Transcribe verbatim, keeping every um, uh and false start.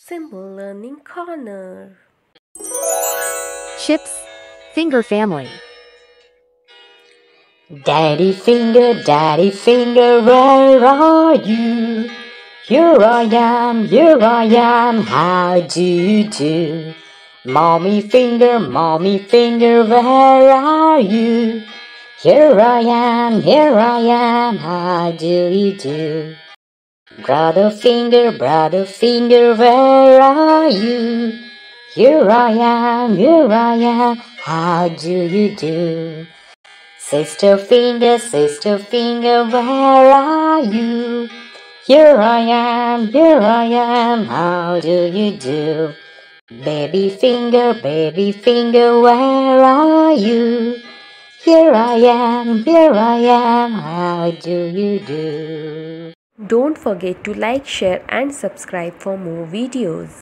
Symbol Learning Corner. Chips, Finger Family. Daddy finger, daddy finger, where are you? Here I am, here I am, how do you do? Mommy finger, mommy finger, where are you? Here I am, here I am, how do you do? Brother finger, brother finger, where are you? Here I am, here I am, how do you do? Sister finger, sister finger, where are you? Here I am, here I am, how do you do? Baby finger, baby finger, where are you? Here I am, here I am, how do you do? Don't forget to like, share and subscribe for more videos.